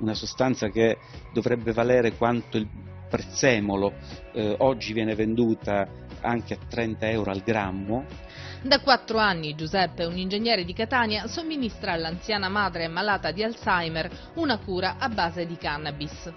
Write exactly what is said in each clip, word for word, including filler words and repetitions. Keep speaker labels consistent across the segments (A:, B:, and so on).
A: una sostanza che dovrebbe valere quanto il prezzemolo, eh, oggi viene venduta anche a trenta euro al grammo.
B: Da quattro anni Giuseppe, un ingegnere di Catania, somministra all'anziana madre malata di Alzheimer una cura a base di cannabis.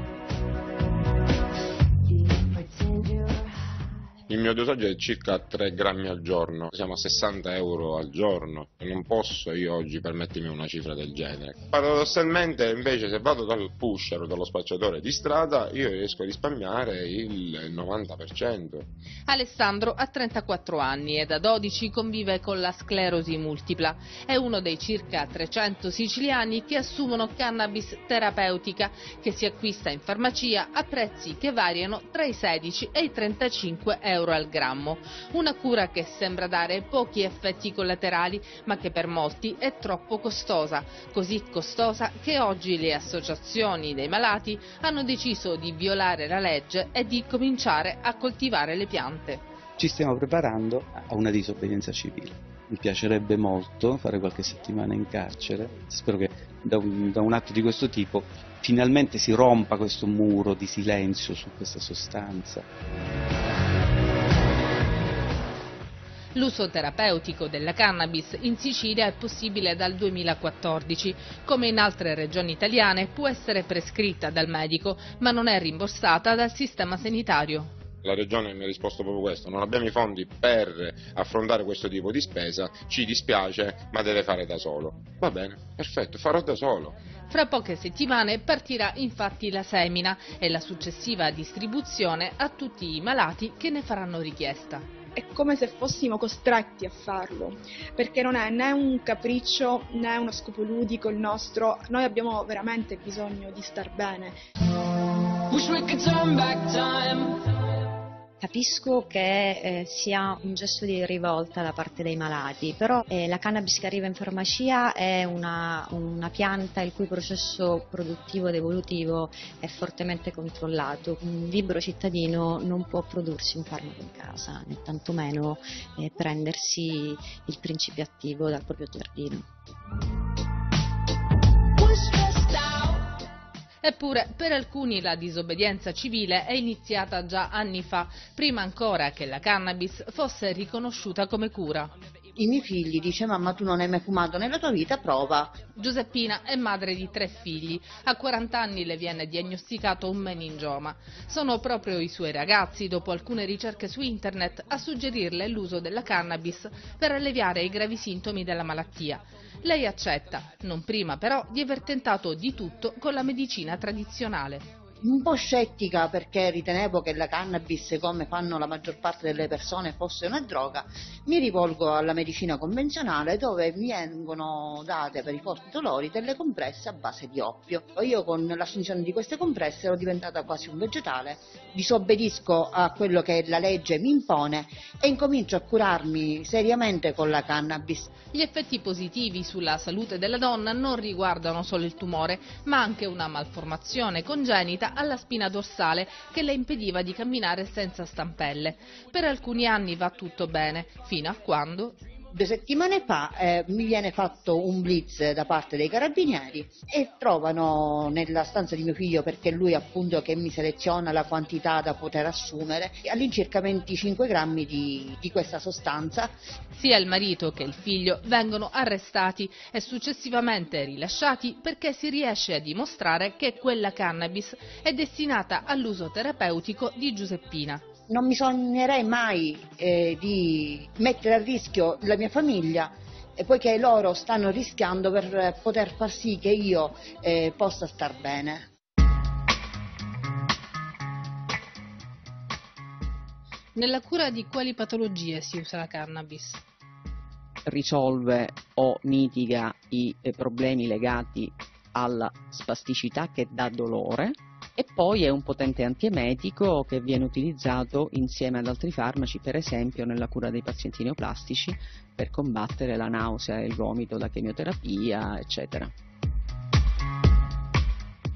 C: Il mio dosaggio è circa tre grammi al giorno, siamo a sessanta euro al giorno e non posso io oggi permettermi una cifra del genere. Paradossalmente invece se vado dal pusher o dallo spacciatore di strada io riesco a risparmiare il novanta per cento.
B: Alessandro ha trentaquattro anni e da dodici convive con la sclerosi multipla. È uno dei circa trecento siciliani che assumono cannabis terapeutica che si acquista in farmacia a prezzi che variano tra i sedici e i trentacinque euro al grammo, una cura che sembra dare pochi effetti collaterali ma che per molti è troppo costosa, così costosa che oggi le associazioni dei malati hanno deciso di violare la legge e di cominciare a coltivare le piante.
A: Ci stiamo preparando a una disobbedienza civile. Mi piacerebbe molto fare qualche settimana in carcere, spero che da un, da un atto di questo tipo finalmente si rompa questo muro di silenzio su questa sostanza.
B: L'uso terapeutico della cannabis in Sicilia è possibile dal duemilaquattordici. Come in altre regioni italiane può essere prescritta dal medico, ma non è rimborsata dal sistema sanitario.
C: La Regione mi ha risposto proprio questo, non abbiamo i fondi per affrontare questo tipo di spesa, ci dispiace, ma deve fare da solo. Va bene, perfetto, farò da solo.
B: Fra poche settimane partirà infatti la semina e la successiva distribuzione a tutti i malati che ne faranno richiesta.
D: È come se fossimo costretti a farlo, perché non è né un capriccio né uno scopo ludico il nostro, noi abbiamo veramente bisogno di star bene.
E: Capisco che eh, sia un gesto di rivolta da parte dei malati, però eh, la cannabis che arriva in farmacia è una, una pianta il cui processo produttivo ed evolutivo è fortemente controllato. Un libero cittadino non può prodursi un farmaco in casa, né tantomeno eh, prendersi il principio attivo dal proprio giardino.
B: Eppure, per alcuni la disobbedienza civile è iniziata già anni fa, prima ancora che la cannabis fosse riconosciuta come cura.
F: I miei figli dice: mamma, tu non hai mai fumato nella tua vita, prova.
B: Giuseppina è madre di tre figli, a quaranta anni le viene diagnosticato un meningioma. Sono proprio i suoi ragazzi, dopo alcune ricerche su internet, a suggerirle l'uso della cannabis per alleviare i gravi sintomi della malattia. Lei accetta, non prima però di aver tentato di tutto con la medicina tradizionale.
F: Un po' scettica perché ritenevo che la cannabis, come fanno la maggior parte delle persone, fosse una droga, mi rivolgo alla medicina convenzionale dove mi vengono date per i forti dolori delle compresse a base di oppio. Io con l'assunzione di queste compresse ero diventata quasi un vegetale, disobbedisco a quello che la legge mi impone e incomincio a curarmi seriamente con la cannabis.
B: Gli effetti positivi sulla salute della donna non riguardano solo il tumore, ma anche una malformazione congenita alla spina dorsale che le impediva di camminare senza stampelle. Per alcuni anni va tutto bene, fino a quando...
F: Due settimane fa eh, mi viene fatto un blitz da parte dei carabinieri e trovano nella stanza di mio figlio, perché lui appunto che mi seleziona la quantità da poter assumere, all'incirca venticinque grammi di, di questa sostanza.
B: Sia il marito che il figlio vengono arrestati e successivamente rilasciati perché si riesce a dimostrare che quella cannabis è destinata all'uso terapeutico di Giuseppina.
F: Non mi sognerei mai eh, di mettere a rischio la mia famiglia, eh, poiché loro stanno rischiando per poter far sì che io eh, possa star bene.
B: Nella cura di quali patologie si usa la cannabis?
G: Risolve o mitiga i eh, problemi legati alla spasticità che dà dolore. E poi è un potente antiemetico che viene utilizzato insieme ad altri farmaci, per esempio nella cura dei pazienti neoplastici per combattere la nausea e il vomito da chemioterapia, eccetera.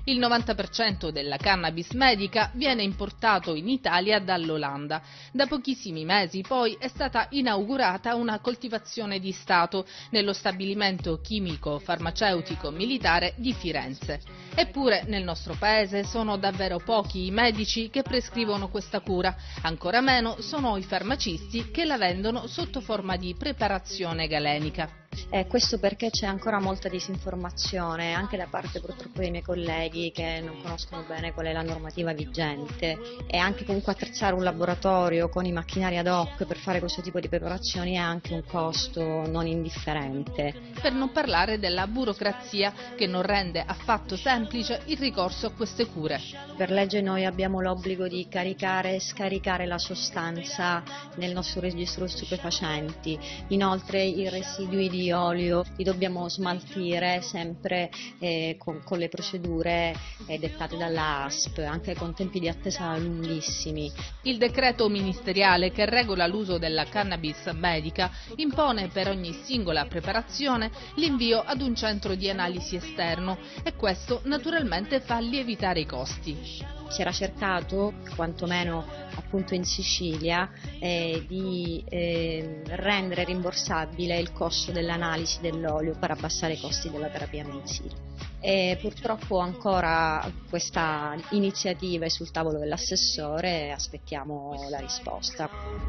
B: Il novanta per cento della cannabis medica viene importato in Italia dall'Olanda. Da pochissimi mesi poi è stata inaugurata una coltivazione di Stato nello stabilimento chimico farmaceutico militare di Firenze. Eppure nel nostro paese sono davvero pochi i medici che prescrivono questa cura, ancora meno sono i farmacisti che la vendono sotto forma di preparazione galenica.
E: Eh, questo perché c'è ancora molta disinformazione anche da parte purtroppo dei miei colleghi che non conoscono bene qual è la normativa vigente, e anche comunque attrezzare un laboratorio con i macchinari ad hoc per fare questo tipo di preparazioni è anche un costo non indifferente.
B: Per non parlare della burocrazia che non rende affatto semplice il ricorso a queste cure.
E: Per legge noi abbiamo l'obbligo di caricare e scaricare la sostanza nel nostro registro stupefacenti, inoltre i residui di olio li dobbiamo smaltire sempre eh, con, con le procedure eh, dettate dalla A S P, anche con tempi di attesa lunghissimi.
B: Il decreto ministeriale che regola l'uso della cannabis medica impone per ogni singola preparazione l'invio ad un centro di analisi esterno e questo naturalmente fa lievitare i costi.
E: Si era cercato, quantomeno appunto in Sicilia, eh, di eh, rendere rimborsabile il costo dell'analisi dell'olio per abbassare i costi della terapia mensile. E purtroppo ancora questa iniziativa è sul tavolo dell'assessore e aspettiamo la risposta.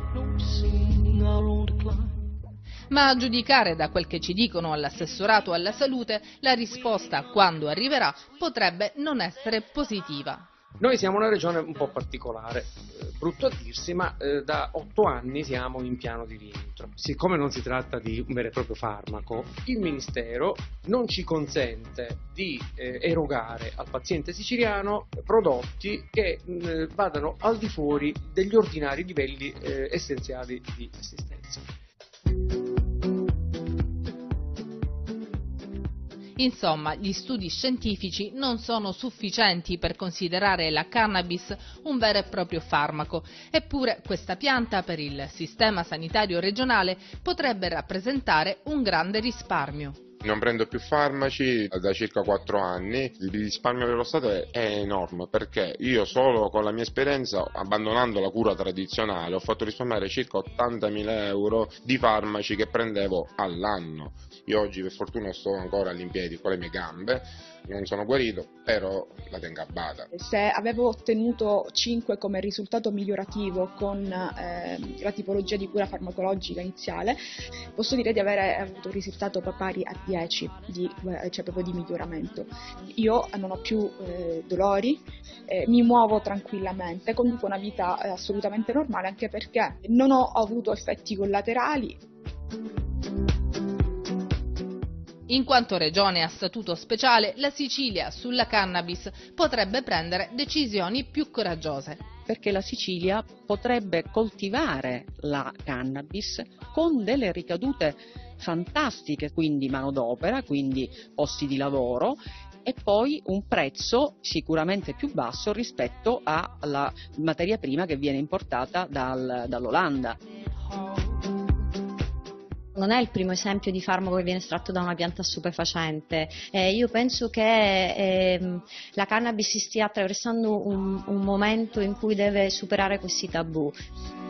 B: Ma a giudicare da quel che ci dicono all'assessorato alla salute, la risposta, quando arriverà, potrebbe non essere positiva.
H: Noi siamo una regione un po' particolare, eh, brutto a dirsi, ma eh, da otto anni siamo in piano di rientro. Siccome non si tratta di un vero e proprio farmaco, il Ministero non ci consente di eh, erogare al paziente siciliano prodotti che eh, vadano al di fuori degli ordinari livelli eh, essenziali di assistenza.
B: Insomma, gli studi scientifici non sono sufficienti per considerare la cannabis un vero e proprio farmaco, eppure questa pianta per il sistema sanitario regionale potrebbe rappresentare un grande risparmio.
C: Non prendo più farmaci da circa quattro anni, il risparmio dello Stato è, è enorme perché io solo con la mia esperienza, abbandonando la cura tradizionale, ho fatto risparmiare circa ottantamila euro di farmaci che prendevo all'anno. Io oggi per fortuna sto ancora all'impiedi con le mie gambe, non sono guarito, però la tengo a bada.
D: Se avevo ottenuto cinque come risultato migliorativo con eh, la tipologia di cura farmacologica iniziale, posso dire di avere avuto un risultato pari a dieci, di, cioè proprio di miglioramento. Io non ho più eh, dolori, eh, mi muovo tranquillamente, conduco una vita eh, assolutamente normale, anche perché non ho avuto effetti collaterali.
B: In quanto regione a statuto speciale, la Sicilia sulla cannabis potrebbe prendere decisioni più coraggiose.
G: Perché la Sicilia potrebbe coltivare la cannabis con delle ricadute fantastiche, quindi manodopera, quindi posti di lavoro e poi un prezzo sicuramente più basso rispetto alla materia prima che viene importata dal, dall'Olanda.
E: Non è il primo esempio di farmaco che viene estratto da una pianta stupefacente. Eh, io penso che eh, la cannabis stia attraversando un, un momento in cui deve superare questi tabù.